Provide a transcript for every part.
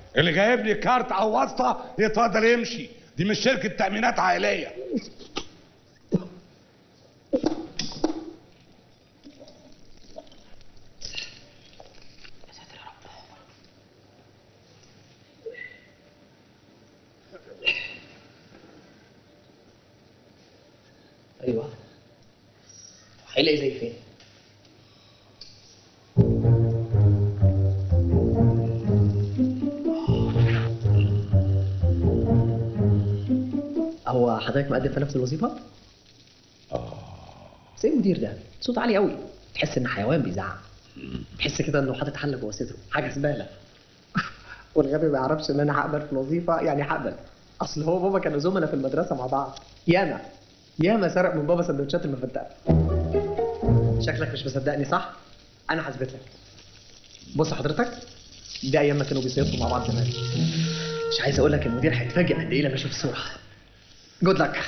اللي جايب لي كارت او واسطه يتفضل يمشي، دي مش شركه تامينات عائليه. ايوه هيلاقي زي فين؟ هو حضرتك مقدم في نفس الوظيفه؟ زي المدير ده، صوت عالي قوي، تحس ان حيوان بيزعق، تحس كده انه حاطط حله جوه صدره، حاجه زباله. والغبي ما يعرفش ان انا هقبل في الوظيفه، يعني هقبل. اصل هو بابا كانوا زملاء في المدرسه مع بعض، ياما سرق من بابا سندوتشات المفتقه. شكلك مش مصدقني صح؟ انا هثبت لك. بص حضرتك، دي ايام ما كانوا بيصيفوا مع بعض زمان. مش عايز اقول لك المدير هيتفاجئ قد ايه لما يشوف الصوره. جود لك.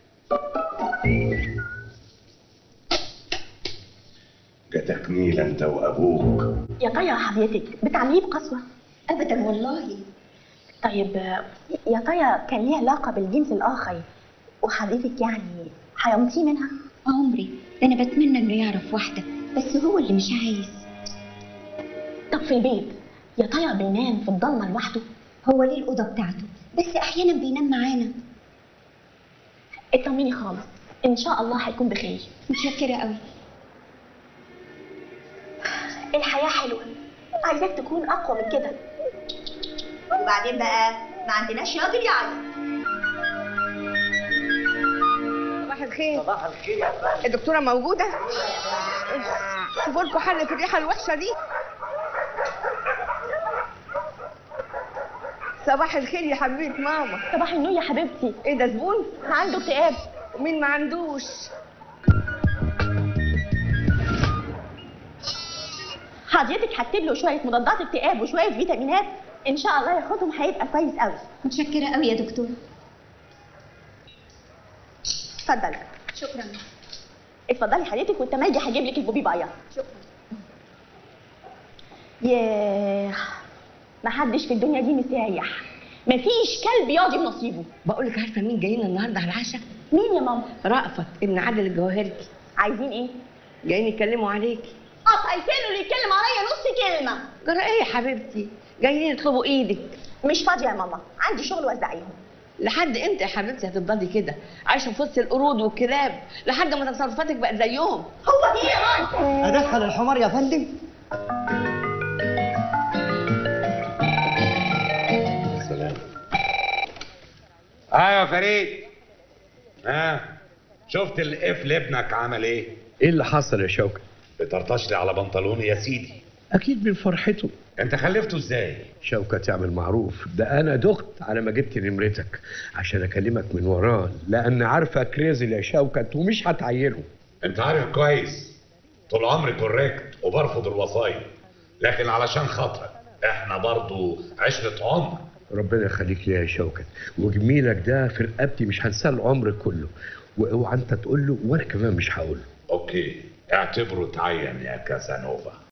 جاتك نيلة انت وابوك. يا طيا حضرتك بتعمليه بقسوه؟ ابدا والله. طيب يا طيا كان ليه علاقه بالجنس الاخر وحضرتك يعني حيمتيه منها؟ عمري ده انا بتمنى انه يعرف واحده، بس هو اللي مش عايز. طب في البيت يا طيا بينام في الضلمه لوحده؟ هو ليه الاوضه بتاعته، بس احيانا بينام معانا. اطمني خالص، ان شاء الله هيكون بخير. متشكره قوي. الحياه حلوه، عايزاك تكون اقوى من كده. وبعدين بقى ما عندناش راجل يعيط. صباح الخير. صباح الخير يا فندم. الدكتورة موجودة؟ شوفوا لكم حل في الريحة الوحشة دي. صباح الخير يا حبيبة ماما. صباح النور يا حبيبتي. ايه ده زبون؟ عنده اكتئاب. ومين ما عندوش؟ حضرتك هكتب له شويه مضادات اكتئاب وشويه فيتامينات، ان شاء الله ياخدهم هيبقى كويس قوي. متشكره قوي يا دكتور. اتفضل. شكرا. اتفضلي حضرتك، والتميجي هجيب لك البوبي بايا. شكرا. ياه، محدش في الدنيا دي مسايح، مفيش كلب ياضي بنصيبه. بقول لك عارفة مين جايين النهارده على العشاء؟ مين يا ماما؟ رأفت ابن عادل الجواهرجي. عايزين ايه؟ جايين يتكلموا عليكي. قطع لسانه اللي يتكلم عليا نص كلمه. جرى ايه يا حبيبتي؟ جايين يطلبوا ايدك. مش فاضيه يا ماما، عندي شغل وزعيهم. لحد امتى يا حبيبتي هتفضلي كده عايشه في وسط القرود والكلاب لحد ما تصرفاتك بقت زيهم؟ هو ايه يا ماما؟ ادخل الحمار يا فندم. سلام. يا فريد، شفت القفل ابنك عمل ايه؟ ايه اللي حصل يا شوكة؟ بترطش لي على بنطلوني يا سيدي. اكيد من فرحته. انت خلفته ازاي؟ شوكة تعمل معروف، ده انا دخت على ما جبت نمرتك عشان اكلمك من وراه، لان عارفه كريزل يا شوكة ومش هتعينه. انت عارف كويس طول عمري كوريكت وبرفض الوصايا، لكن علشان خاطرك احنا برضو عشرة عمر. ربنا يخليك ليا يا شوكة، وجميلك ده في رقبتي مش هنساه العمر كله، واوعى انت تقول له وانا كمان مش هقول له. اوكي، اعتبره اتعين يا كازانوفا.